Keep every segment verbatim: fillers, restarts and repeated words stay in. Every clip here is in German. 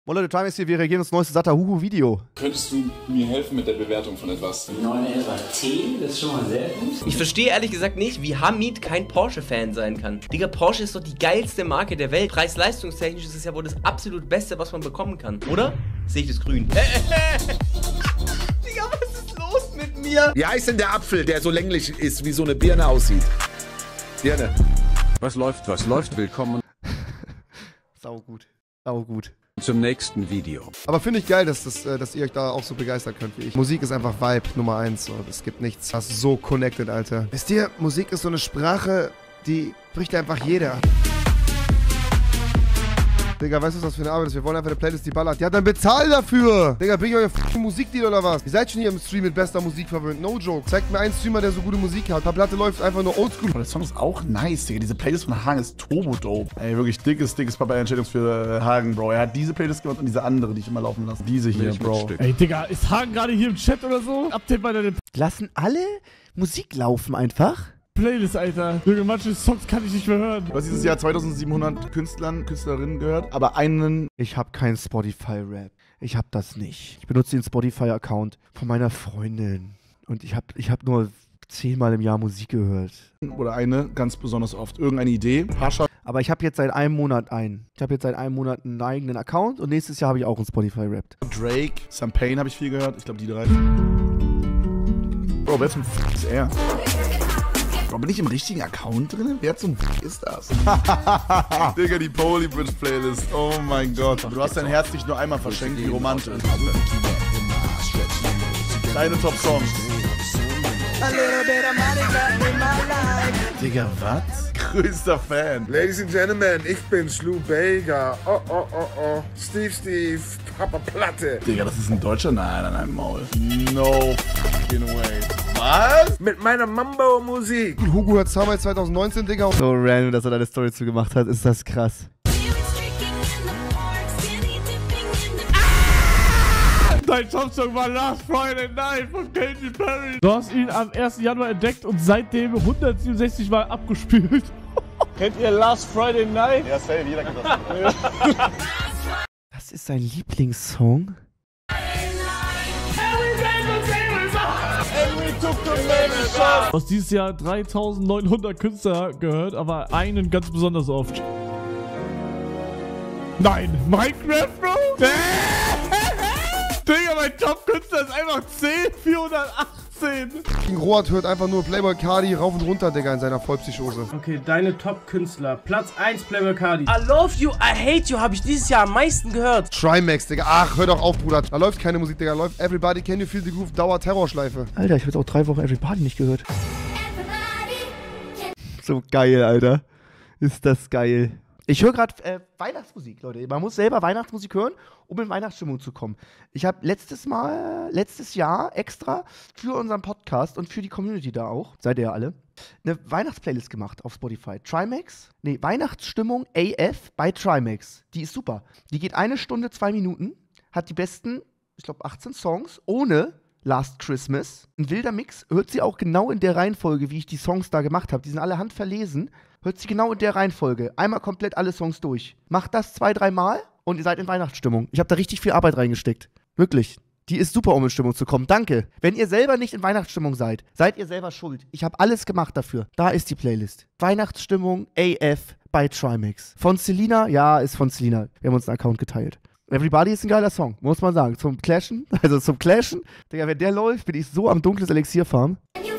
Moin Leute, Time ist hier, wir reagieren aufs neueste Satahuhu-Video. Könntest du mir helfen mit der Bewertung von etwas? neun Komma elf zehn, das ist schon mal sehr gut. Ich verstehe ehrlich gesagt nicht, wie Hamid kein Porsche-Fan sein kann. Digga, Porsche ist doch die geilste Marke der Welt. Preis-leistungstechnisch ist es ja wohl das absolut Beste, was man bekommen kann. Oder? Sehe ich das grün? Digga, was ist los mit mir? Wie heißt denn der Apfel, der so länglich ist, wie so eine Birne aussieht? Birne. Was läuft, was läuft? Willkommen Sau gut, sau gut. zum nächsten Video. Aber finde ich geil, dass, das, dass ihr euch da auch so begeistern könnt wie ich. Musik ist einfach Vibe Nummer eins. Und es gibt nichts, was so connected, Alter. Wisst ihr, Musik ist so eine Sprache, die spricht einfach jeder. Digga, weißt du, was das für eine Arbeit ist? Wir wollen einfach eine Playlist, die ballert. Ja, dann bezahl dafür! Digga, bin ich euer f***ing Musikdeal oder was? Ihr seid schon hier im Stream mit bester Musik verwöhnt. No joke. Zeigt mir einen Streamer, der so gute Musik hat. Die Platte läuft einfach nur oldschool. Aber der Song ist auch nice, Digga. Diese Playlist von Hagen ist turbo dope. Ey, wirklich dickes, dickes Papa-Entscheidung für äh, Hagen, Bro. Er hat diese Playlist gemacht und diese andere, die ich immer laufen lasse. Diese hier, Bro. Ey, Digga, ist Hagen gerade hier im Chat oder so? Update bei deiner Lassen alle Musik laufen einfach? Playlist, Alter. Digga, manche Songs kann ich nicht mehr hören. Du hast dieses Jahr zweitausendsiebenhundert Künstlern, Künstlerinnen gehört, aber einen... Ich habe keinen Spotify-Rap. Ich habe das nicht. Ich benutze den Spotify-Account von meiner Freundin. Und ich habe ich hab nur zehnmal im Jahr Musik gehört. Oder eine, ganz besonders oft. Irgendeine Idee. Pascha. Aber ich habe jetzt seit einem Monat einen. Ich habe jetzt seit einem Monat einen eigenen Account und nächstes Jahr habe ich auch einen Spotify-Rap. Drake, Sam Payne habe ich viel gehört. Ich glaube, die drei. Bro, wer zum F*** ist er? Bro, bin ich im richtigen Account drin? Wer zum F*** ist das? Digga, die Polybridge Playlist. Oh mein Gott. Du hast dein Herz nicht nur einmal verschenkt, wie romantisch. Deine Top-Songs. Digga, was? Größter Fan. Ladies and Gentlemen, ich bin Slu Bega. Oh, oh, oh, oh. Steve, Steve, Papa Platte. Digga, das ist ein Deutscher? Nein, nein, nein, Maul. No fucking way. Was? Mit meiner Mambo-Musik. Hugo hört Summer zwanzig neunzehn, Digga. So random, dass er da eine Story zu gemacht hat. Ist das krass. Dein Top-Song war Last Friday Night von Katy Perry. Du hast ihn am ersten Januar entdeckt und seitdem hundertsiebenundsechzig Mal abgespielt. Kennt ihr Last Friday Night? Ja, safe, jeder kennt das. Das ist sein Lieblingssong? Du hast dieses Jahr dreitausendneunhundert Künstler gehört, aber einen ganz besonders oft. Nein, Minecraft, Bro? Digga, mein Top-Künstler ist einfach zehn vierhundertachtzehn. King Roat hört einfach nur Playboy Cardi rauf und runter, Digga, in seiner Vollpsychose. Okay, deine Top-Künstler. Platz eins, Playboy Cardi. I love you, I hate you, habe ich dieses Jahr am meisten gehört. Trimax, Digga. Ach, hör doch auf, Bruder. Da läuft keine Musik, Digga. Da läuft Everybody Can You Feel the Groove Dauer-Terrorschleife. Alter, ich hab jetzt auch drei Wochen Everybody nicht gehört. So geil, Alter. Ist das geil. Ich höre gerade äh, Weihnachtsmusik, Leute. Man muss selber Weihnachtsmusik hören, um in Weihnachtsstimmung zu kommen. Ich habe letztes Mal, letztes Jahr extra für unseren Podcast und für die Community da auch, seid ihr ja alle, eine Weihnachtsplaylist gemacht auf Spotify. Trimax, nee, Weihnachtsstimmung A F bei Trimax. Die ist super. Die geht eine Stunde, zwei Minuten, hat die besten, ich glaube, achtzehn Songs ohne Last Christmas. Ein wilder Mix, hört sie auch genau in der Reihenfolge, wie ich die Songs da gemacht habe. Die sind alle handverlesen. Hört sie genau in der Reihenfolge. Einmal komplett alle Songs durch. Macht das zwei, dreimal und ihr seid in Weihnachtsstimmung. Ich habe da richtig viel Arbeit reingesteckt. Wirklich. Die ist super, um in Stimmung zu kommen. Danke. Wenn ihr selber nicht in Weihnachtsstimmung seid, seid ihr selber schuld. Ich habe alles gemacht dafür. Da ist die Playlist. Weihnachtsstimmung A F bei Trimax. Von Selina? Ja, ist von Selina. Wir haben uns einen Account geteilt. Everybody ist ein geiler Song, muss man sagen. Zum Clashen, also zum Clashen. Digga, wenn der läuft, bin ich so am dunkles Elixier farmen.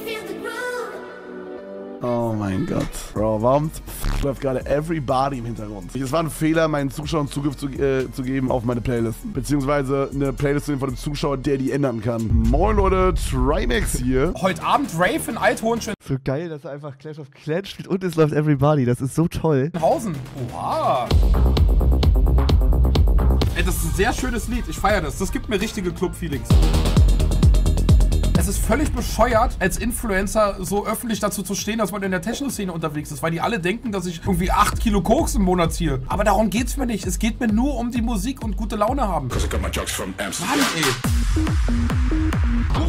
Oh mein Gott. Bro, warum läuft gerade Everybody im Hintergrund? Es war ein Fehler, meinen Zuschauern Zugriff zu, äh, zu geben auf meine Playlist. Beziehungsweise eine Playlist zu nehmen von dem Zuschauer, der die ändern kann. Moin Leute, Trimax hier. Heute Abend Rave in Althohenschönhausen. So geil, dass er einfach Clash of Clans spielt und es läuft Everybody. Das ist so toll. Oha. Ey, das ist ein sehr schönes Lied. Ich feiere das. Das gibt mir richtige Club-Feelings. Es ist völlig bescheuert, als Influencer so öffentlich dazu zu stehen, dass man in der Techno-Szene unterwegs ist, weil die alle denken, dass ich irgendwie acht Kilo Koks im Monat ziehe. Aber darum geht's mir nicht. Es geht mir nur um die Musik und gute Laune haben. Mann, ey.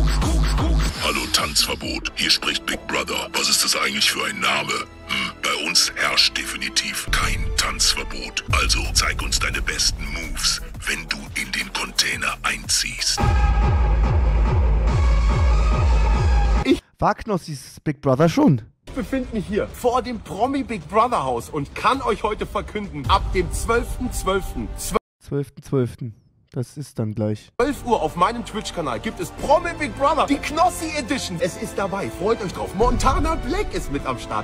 Hallo Tanzverbot, hier spricht Big Brother. Was ist das eigentlich für ein Name? Hm, bei uns herrscht definitiv kein Tanzverbot. Also zeig uns deine besten Moves, wenn du in den Container einziehst. Ich war Knossis Big Brother schon. Ich befinde mich hier vor dem Promi Big Brother Haus und kann euch heute verkünden, ab dem zwölften zwölften zwölften zwölften Das ist dann gleich. zwölf Uhr auf meinem Twitch-Kanal gibt es Promi Big Brother, die Knossi Edition. Es ist dabei, freut euch drauf. Montana Black ist mit am Start.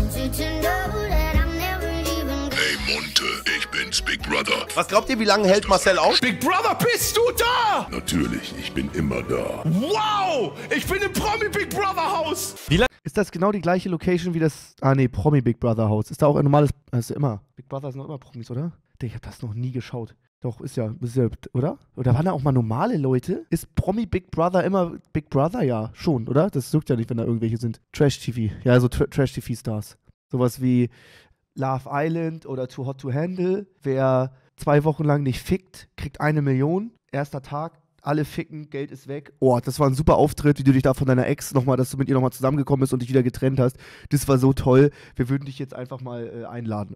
Hey Monte, ich bin's, Big Brother. Was glaubt ihr, wie lange hält Marcel auf? Big Brother, bist du da? Natürlich, ich bin immer da. Wow, ich bin im Promi Big Brother Haus. Wie lange? Ist das genau die gleiche Location wie das, ah nee, Promi Big Brother Haus? Ist da auch ein normales, also immer, Big Brother sind noch immer Promis, oder? Ich hab das noch nie geschaut. Doch, ist ja, ist ja, oder? Oder waren da auch mal normale Leute? Ist Promi Big Brother immer Big Brother? Ja, schon, oder? Das juckt ja nicht, wenn da irgendwelche sind. Trash-T V, ja, also Trash-T V-Stars. Sowas wie Love Island oder Too Hot to Handle. Wer zwei Wochen lang nicht fickt, kriegt eine Million. Erster Tag, alle ficken, Geld ist weg. Oh, das war ein super Auftritt, wie du dich da von deiner Ex nochmal, dass du mit ihr nochmal zusammengekommen bist und dich wieder getrennt hast. Das war so toll. Wir würden dich jetzt einfach mal äh, einladen.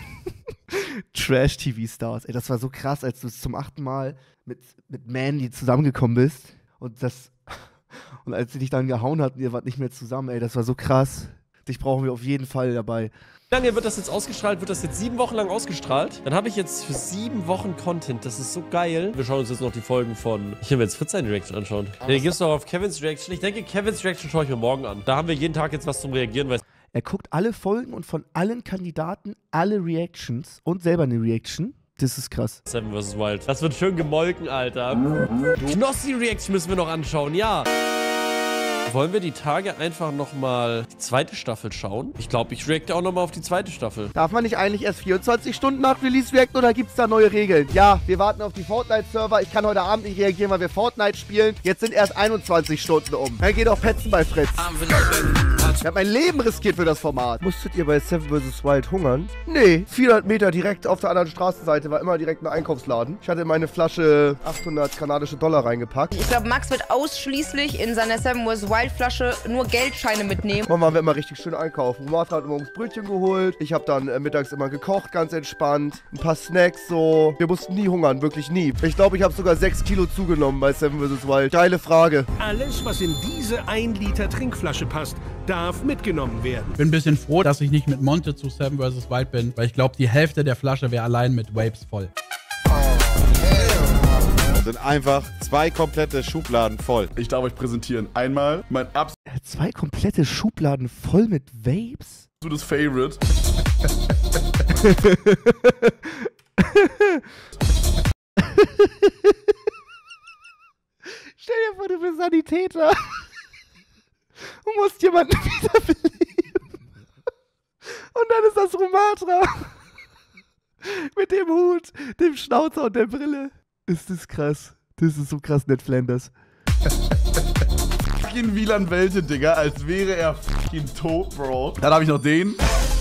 Trash-T V-Stars. Ey, das war so krass, als du zum achten Mal mit, mit Mandy zusammengekommen bist. Und das und als sie dich dann gehauen hat und ihr wart nicht mehr zusammen, ey, das war so krass. Dich brauchen wir auf jeden Fall dabei. Wie lange wird das jetzt ausgestrahlt? Wird das jetzt sieben Wochen lang ausgestrahlt? Dann habe ich jetzt für sieben Wochen Content. Das ist so geil. Wir schauen uns jetzt noch die Folgen von... Ich will mir jetzt Fritz seine Reaction anschauen. Den gibt's noch auf Kevins Reaction. Ich denke, Kevins Reaction schaue ich mir morgen an. Da haben wir jeden Tag jetzt was zum Reagieren, weil... Er guckt alle Folgen und von allen Kandidaten alle Reactions und selber eine Reaction. Das ist krass. Seven versus. Wild. Das wird schön gemolken, Alter. Knossi-Reaction müssen wir noch anschauen, ja. Wollen wir die Tage einfach nochmal die zweite Staffel schauen? Ich glaube, ich reacte auch nochmal auf die zweite Staffel. Darf man nicht eigentlich erst vierundzwanzig Stunden nach Release reacten oder gibt es da neue Regeln? Ja, wir warten auf die Fortnite-Server. Ich kann heute Abend nicht reagieren, weil wir Fortnite spielen. Jetzt sind erst einundzwanzig Stunden um. Dann geht auch Petzen bei Fritz. Ich habe mein Leben riskiert für das Format. Musstet ihr bei Seven versus. Wild hungern? Nee, vierhundert Meter direkt auf der anderen Straßenseite war immer direkt ein Einkaufsladen. Ich hatte in meine Flasche achthundert kanadische Dollar reingepackt. Ich glaube, Max wird ausschließlich in seiner Seven versus. Wild Flasche nur Geldscheine mitnehmen. Dann waren wir immer richtig schön einkaufen. Martha hat immer uns Brötchen geholt. Ich habe dann äh, mittags immer gekocht, ganz entspannt. Ein paar Snacks so. Wir mussten nie hungern, wirklich nie. Ich glaube, ich habe sogar sechs Kilo zugenommen bei Seven versus. Wild. Geile Frage. Alles, was in diese ein Liter Trinkflasche passt, darf mitgenommen werden. Bin ein bisschen froh, dass ich nicht mit Monte zu Seven versus. Wild bin, weil ich glaube, die Hälfte der Flasche wäre allein mit Vapes voll. Sind einfach zwei komplette Schubladen voll. Ich darf euch präsentieren. Einmal mein absolutes zwei komplette Schubladen voll mit Vapes? Absolutes Favorite. Stell dir vor, du bist Sanitäter und musst jemanden wiederbeleben. Und dann ist das Rumatra mit dem Hut, dem Schnauzer und der Brille. Ist das krass. Das ist so krass, Ned Flanders. Fucking Wieland Welte, Digga, als wäre er fucking tot, Bro. Dann habe ich noch den.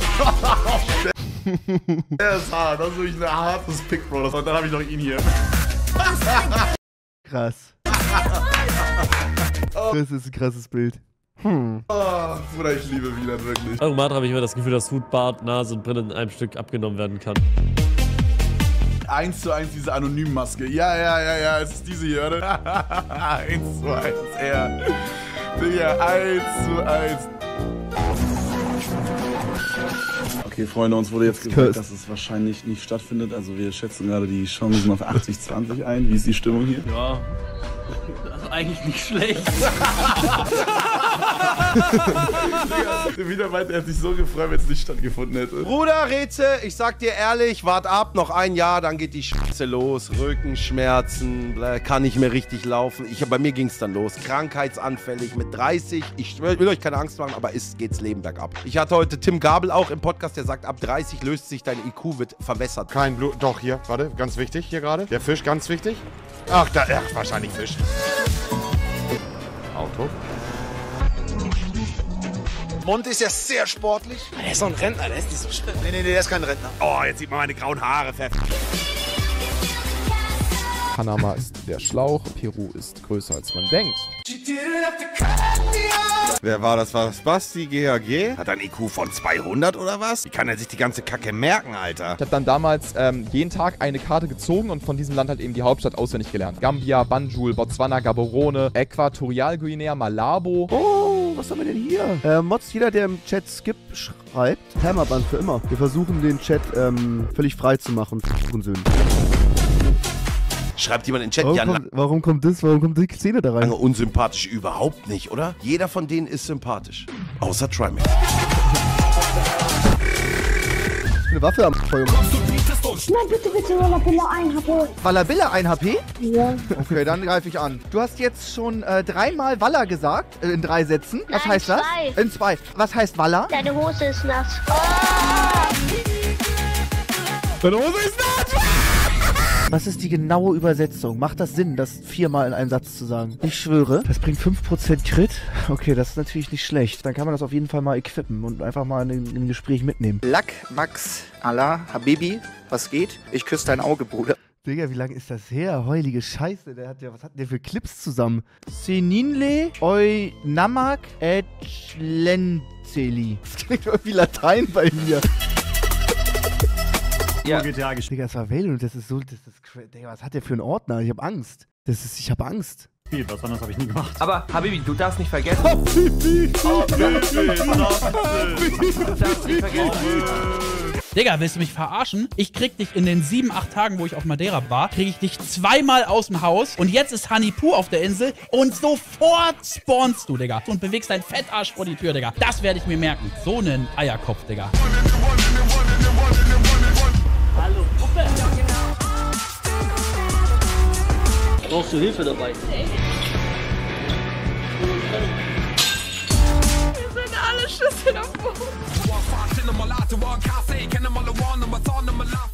Der ist hart. Das ist wirklich ein hartes Pick, Bro. Und dann habe ich noch ihn hier. Krass. Das ist ein krasses Bild. Hm. Oh, Bruder, ich liebe Wieland wirklich. Bei Rumatra habe ich immer das Gefühl, dass Hut, Bart, Nase und Brille in einem Stück abgenommen werden kann. Eins zu eins diese Anonymmaske. Ja, ja, ja, ja, es ist diese hier, oder? Eins zu eins, er. Digga, eins zu eins. Okay, Freunde, uns wurde jetzt gesagt, dass es wahrscheinlich nicht stattfindet. Also wir schätzen gerade die Chancen auf achtzig zwanzig ein. Wie ist die Stimmung hier? Ja, also eigentlich nicht schlecht. Wieder meint, er hat sich so gefreut, wenn es nicht stattgefunden hätte. Bruder Reze, ich sag dir ehrlich, wart ab, noch ein Jahr, dann geht die Scheiße los. Rückenschmerzen, kann nicht mehr richtig laufen. Ich, bei mir ging's dann los. Krankheitsanfällig mit dreißig. Ich will euch keine Angst machen, aber ist geht's Leben bergab. Ich hatte heute Tim Gabel auch im Podcast, der sagt, ab dreißig löst sich dein I Q, wird verwässert. Kein Blut. Doch, hier, warte, ganz wichtig hier gerade. Der Fisch, ganz wichtig. Ach, da, ach, wahrscheinlich Fisch. Auto. Monte ist ja sehr sportlich. Der ist doch ein Rentner, der ist nicht so schlimm. Nee, nee, nee, der ist kein Rentner. Oh, jetzt sieht man meine grauen Haare. Panama ist der Schlauch, Peru ist größer als man denkt. Wer war das? War das Basti G A G? Hat ein I Q von zweihundert oder was? Wie kann er sich die ganze Kacke merken, Alter? Ich habe dann damals ähm, jeden Tag eine Karte gezogen und von diesem Land halt eben die Hauptstadt auswendig gelernt. Gambia, Banjul, Botswana, Gaborone, Äquatorialguinea, Malabo. Oh, was haben wir denn hier? Äh, Mods, jeder, der im Chat Skip schreibt, Permaban für immer. Wir versuchen den Chat ähm, völlig frei zu machen. Söhnen. Schreibt jemand in den Chat, warum Jan kommt, warum kommt das? Warum kommt die Szene da rein? Lange unsympathisch überhaupt nicht, oder? Jeder von denen ist sympathisch. Außer Trimax. Eine Waffe am Feuer. Nein, bitte, bitte, Wallabilla ein H P. Wallabilla ein H P? Ja. Okay, dann greife ich an. Du hast jetzt schon äh, dreimal Walla gesagt, äh, in drei Sätzen. Was Nein, heißt das? zwei. In zwei. Was heißt Walla? Deine Hose ist nass. Oh! Deine Hose ist nass! Was ist die genaue Übersetzung? Macht das Sinn, das viermal in einem Satz zu sagen? Ich schwöre, das bringt fünf Prozent Crit. Okay, das ist natürlich nicht schlecht. Dann kann man das auf jeden Fall mal equippen und einfach mal in ein Gespräch mitnehmen. Lack, Max, Allah, Habibi, was geht? Ich küsse dein Auge, Bruder. Digga, wie lange ist das her? Heulige Scheiße, der hat ja, was hat der für Clips zusammen? Seninle, oi, Namak, et Lenzeli. Das klingt irgendwie Latein bei mir. Ja. Digga, das war Vale und das ist so, das ist, Digga, was hat der für einen Ordner? Ich hab Angst. Das ist, ich hab Angst. Was anderes habe ich nie gemacht. Aber, Habibi, du darfst nicht vergessen. Habibi! Habibi! Du darfst nicht vergessen. Digga, willst du mich verarschen? Ich krieg dich in den sieben, acht Tagen, wo ich auf Madeira war, krieg ich dich zweimal aus dem Haus und jetzt ist Honeypoo auf der Insel und sofort spawnst du, Digga. Und bewegst deinen Fettarsch vor die Tür, Digga. Das werde ich mir merken. So einen Eierkopf, Digga. Hallo, Puppe. Brauchst du Hilfe dabei? Wir sind alle Schüsse davor.